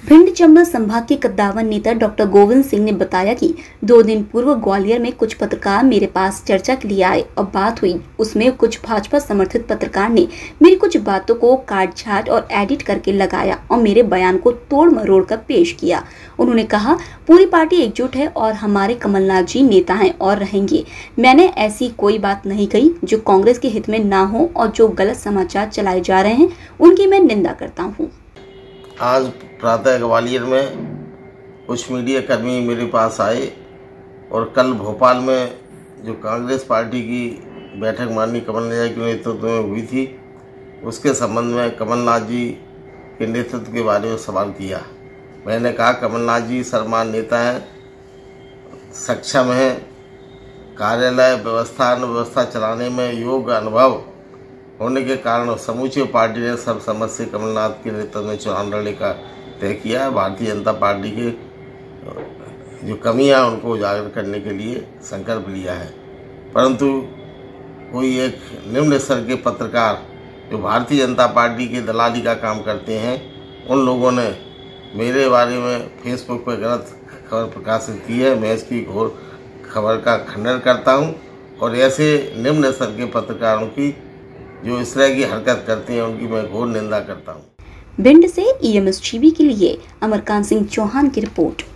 भिंड चंबल संभाग के कद्दावर नेता डॉक्टर गोविंद सिंह ने बताया कि 2 दिन पूर्व ग्वालियर में कुछ पत्रकार मेरे पास चर्चा के लिए आए और बात हुई। उसमें कुछ भाजपा समर्थित पत्रकार ने मेरी कुछ बातों को काट छाट और एडिट करके लगाया और मेरे बयान को तोड़ मरोड़ कर पेश किया। उन्होंने कहा, पूरी पार्टी एकजुट है और हमारे कमलनाथ जी नेता हैं और रहेंगे। मैंने ऐसी कोई बात नहीं कही जो कांग्रेस के हित में ना हो और जो गलत समाचार चलाए जा रहे हैं उनकी मैं निंदा करता हूँ। आज प्रातः ग्वालियर में कुछ मीडिया कर्मी मेरे पास आए और कल भोपाल में जो कांग्रेस पार्टी की बैठक माननीय कमलनाथ जी के नेतृत्व में हुई थी, उसके संबंध में कमलनाथ जी के नेतृत्व के बारे में सवाल किया। मैंने कहा, कमलनाथ जी सर्वमान्य नेता हैं, सक्षम हैं, कार्यालय व्यवस्था अव्यवस्था चलाने में योग्य अनुभव होने के कारण समूचे पार्टी ने सर्वसम्मति से कमलनाथ के नेतृत्व में चुनाव लड़ने का तय किया है। भारतीय जनता पार्टी के जो कमियां उनको उजागर करने के लिए संकल्प लिया है, परंतु कोई एक निम्न स्तर के पत्रकार जो भारतीय जनता पार्टी की दलाली का काम करते हैं, उन लोगों ने मेरे बारे में फेसबुक पर गलत खबर प्रकाशित की है। मैं इसकी घोर खबर का खंडन करता हूं और ऐसे निम्न स्तर के पत्रकारों की जो इस तरह की हरकत करते हैं उनकी मैं घोर निंदा करता हूं। भिंड से EMS टीवी के लिए अमरकांत सिंह चौहान की रिपोर्ट।